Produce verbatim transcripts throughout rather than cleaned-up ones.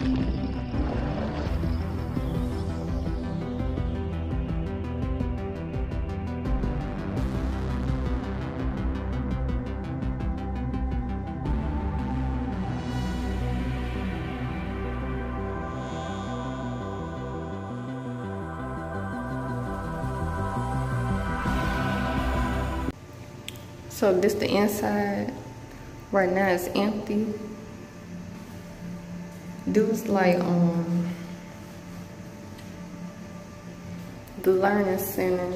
So this the inside. Right now it's empty. Dudes like um the learning center.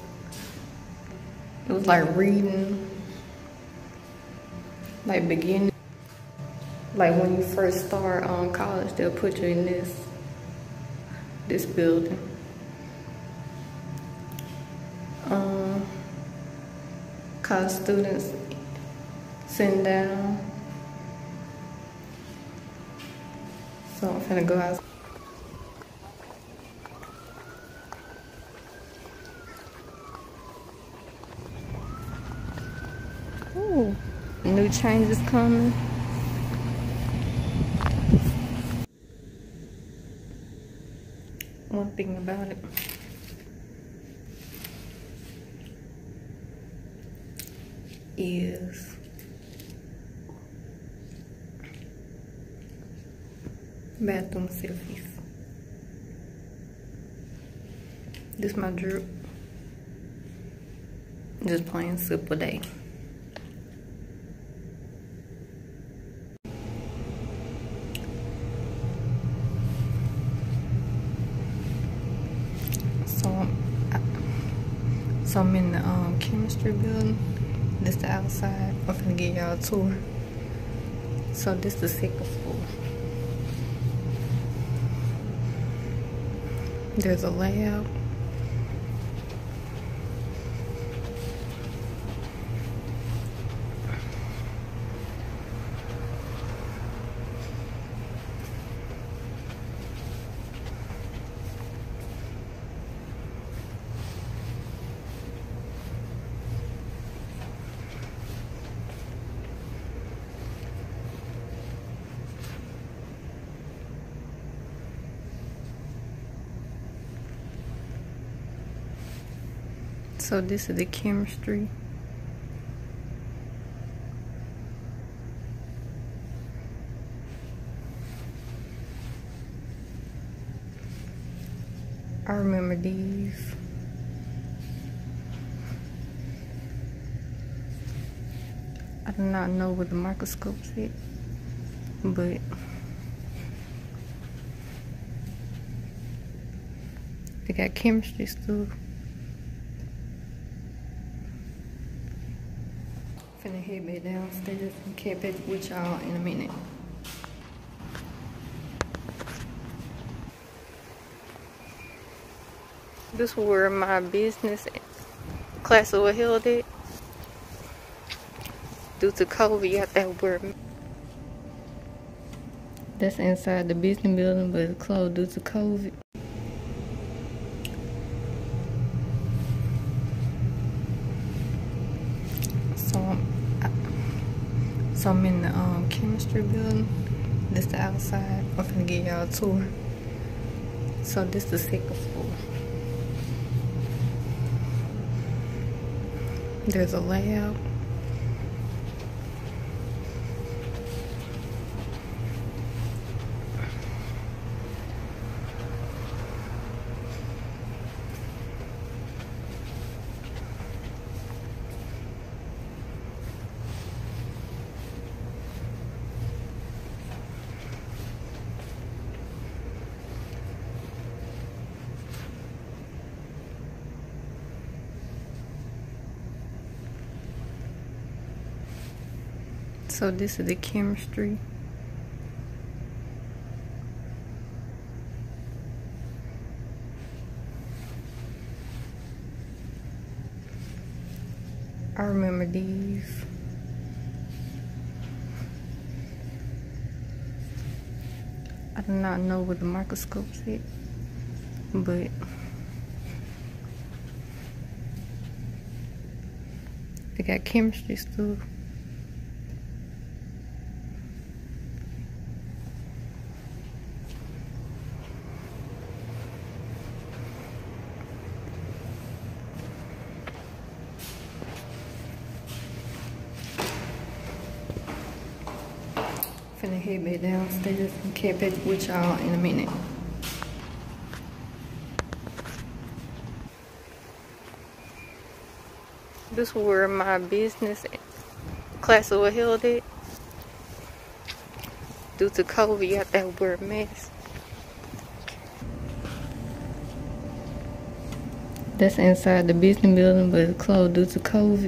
It was like reading, like beginning. Like when you first start on college, they'll put you in this this building. Um, college students sitting down. So I'm finna go out. Ooh, new changes coming. One thing about it is bathroom selfies. This my drip. Just plain simple day. So, I, so I'm in the um, chemistry building. This the outside. I'm finna give y'all a tour. So this the second floor. There's a layout. So this is the chemistry. I remember these. I do not know what the microscope's at, but they got chemistry stuff. Finna head back downstairs and catch back with y'all in a minute. This is where my business classes were held at. Due to COVID, you have to have wear. That's inside the business building, but it's closed due to COVID. So I'm, I, so I'm in the um, chemistry building. This the outside. I'm finna give y'all a tour. So this the second floor. There's a layout. So this is the chemistry. I remember these. I do not know what the microscope's at, but they got chemistry stuff. head back downstairs and get back with y'all in a minute. This is where my business classes were held at. Due to COVID, you have to wear a mask. That's inside the business building, but it's closed due to COVID.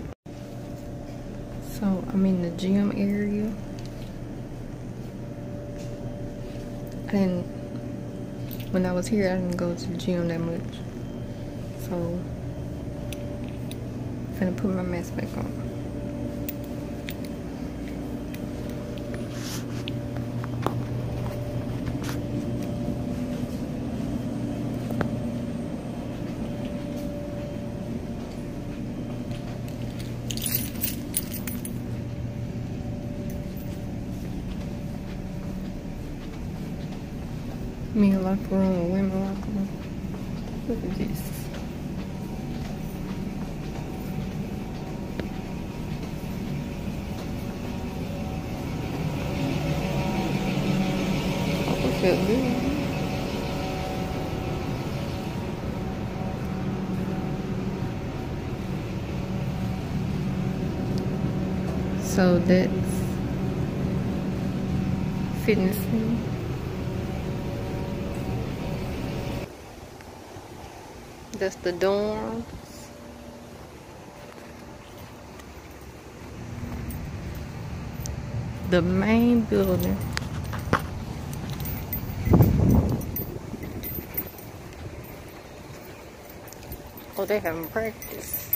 So I'm in the gym area. I didn't, when I was here, I didn't go to the gym that much. So I'm gonna put my mask back on. Me a locker room, women locker room. Look at this. Oh, it felt good. So that's fitness center. That's the dorms. The main building. Oh, they having practice.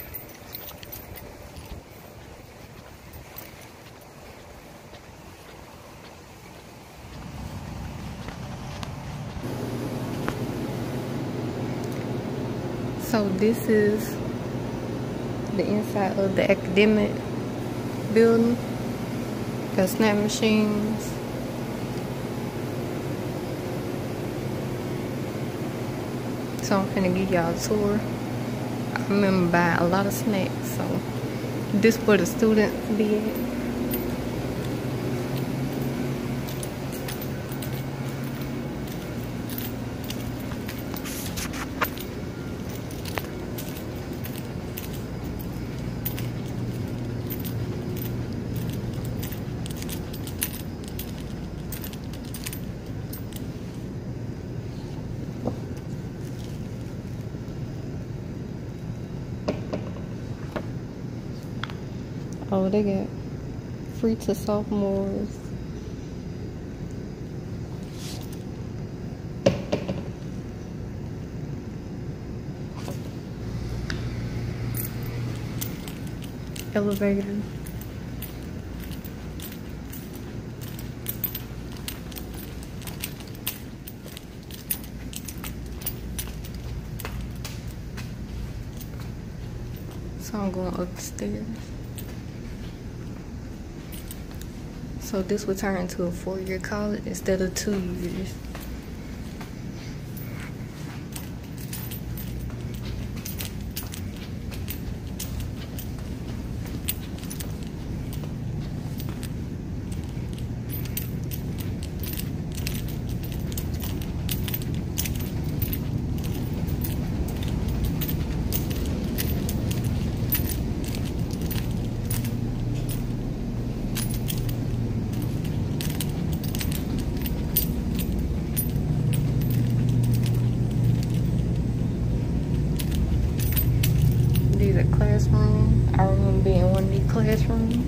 So this is the inside of the academic building. Got snap machines. So I'm gonna give y'all a tour. I remember buying a lot of snacks, so this is where the students be at. Oh, they got free to sophomores. Elevator. So I'm going upstairs. So this would turn into a four-year college instead of two years. Classroom. I remember being in one of these classrooms.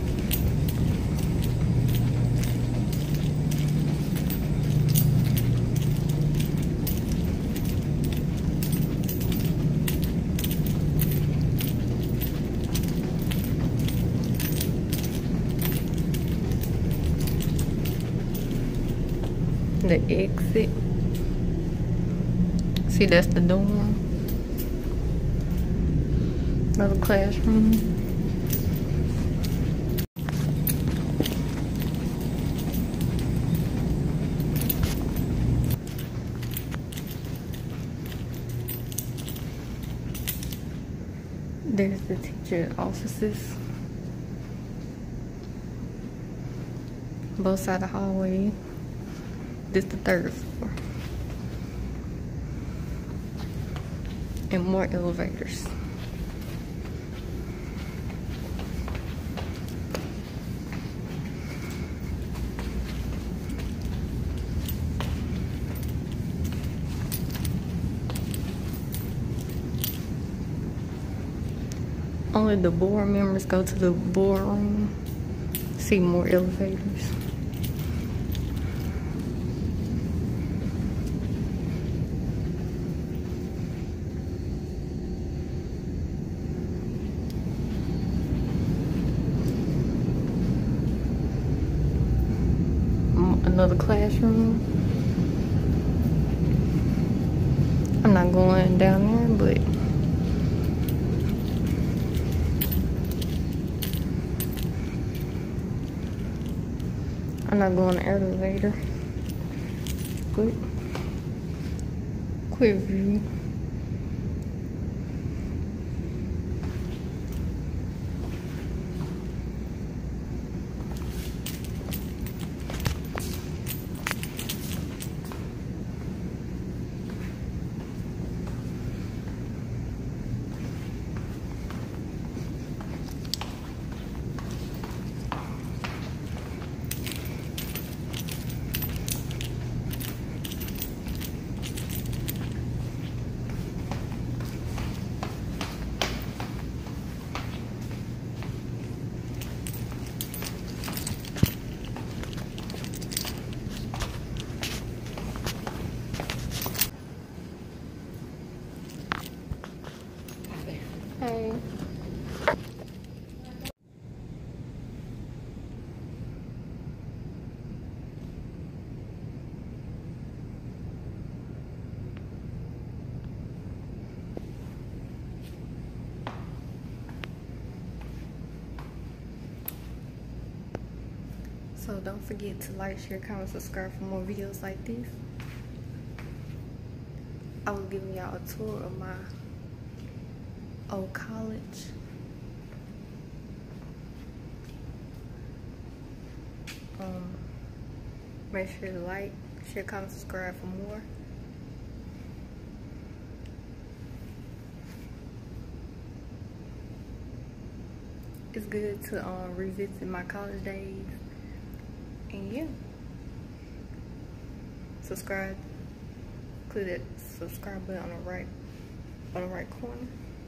The exit. See, that's the dorm. Another classroom. There's the teacher offices. both sides of the hallway. This the third floor. And more elevators. Only the board members go to the boardroom. See more elevators. Another classroom. I'm not going down there, but I'm not going to the elevator. Quick, quick view. Hey. So don't forget to like, share, comment, subscribe for more videos like this. I was giving y'all a tour of my old college. Um, make sure to like, share, comment, subscribe for more. It's good to um, revisit my college days. And yeah, subscribe. Click that subscribe button on the right, on the right corner.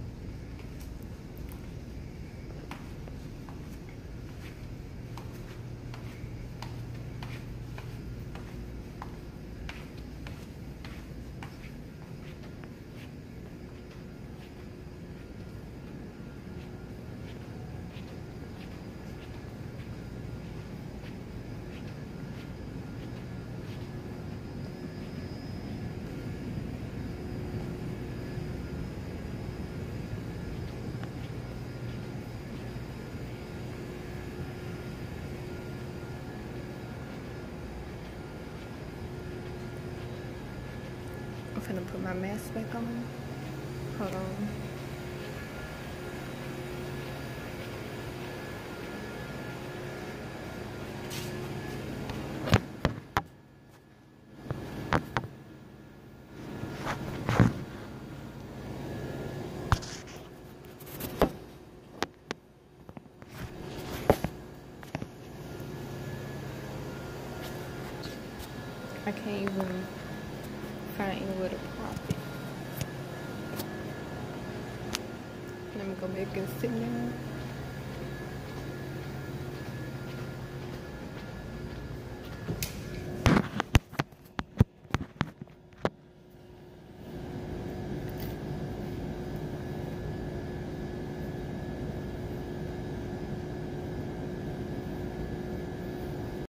I'm finna put my mask back on. Hold on. I can't even find anywhere to prop it. Let me go back and sit down.